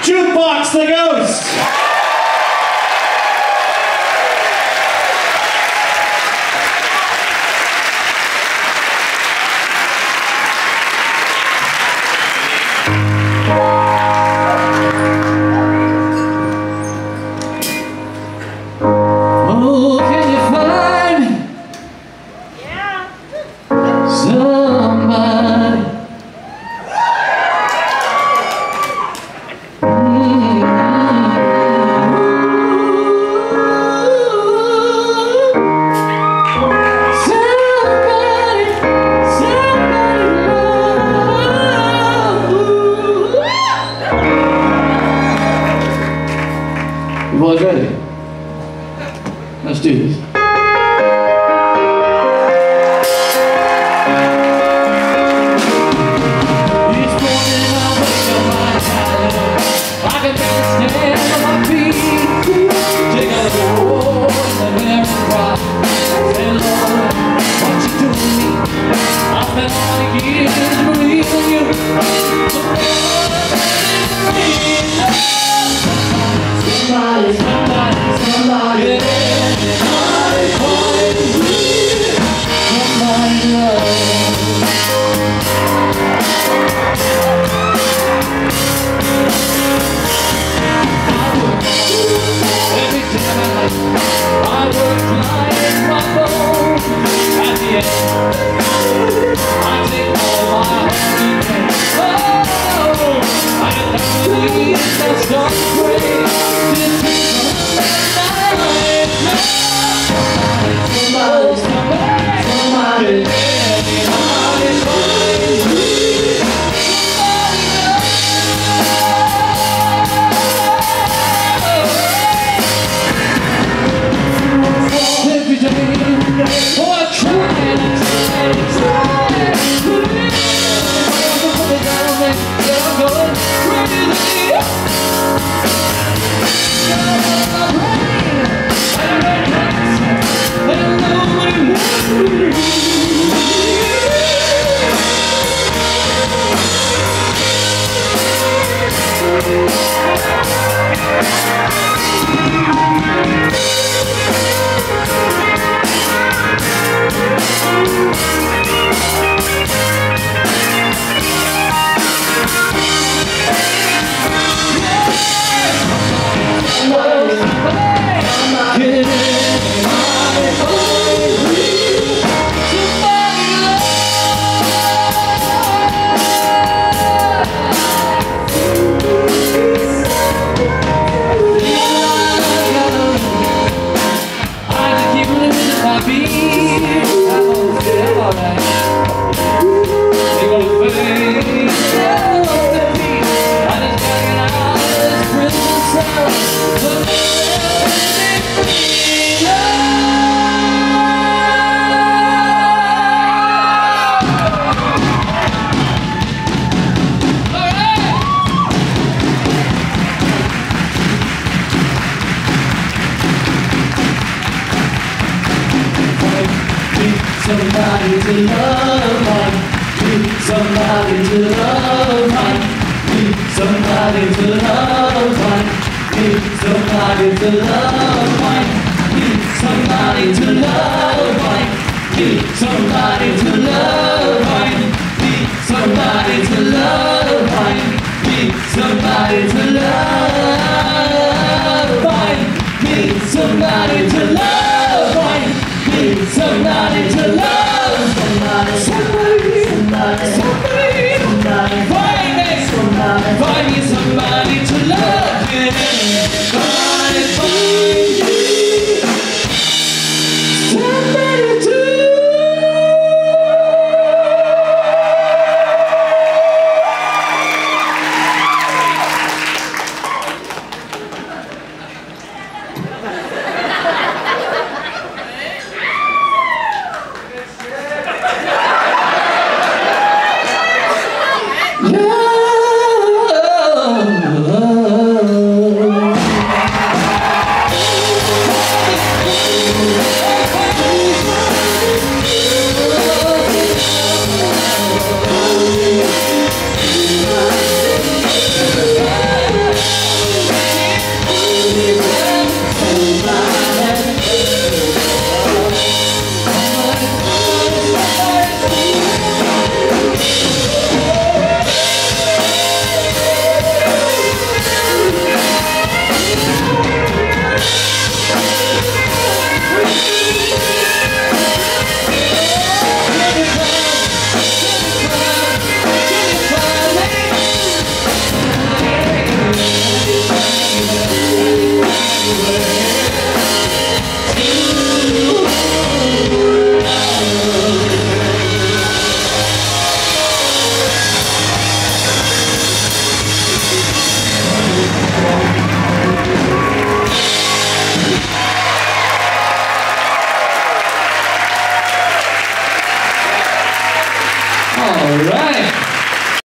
Jukebox the Ghost. Oh, can you find somebody? You boys ready? Let's do this. Each morning I wake up my head, I can barely stand on my feet. Take out the road and never cry. Say, Lord, what you do to me? I spent all the years believing you. Somebody, somebody, somebody, somebody love. Every day of my life, I work like my bone. At the end, I take all my holiday. Oh, I get down to the east and start to pray. Somebody to love, need somebody to love, need somebody to love, need somebody to love, need somebody to love, need somebody to love, need somebody to love.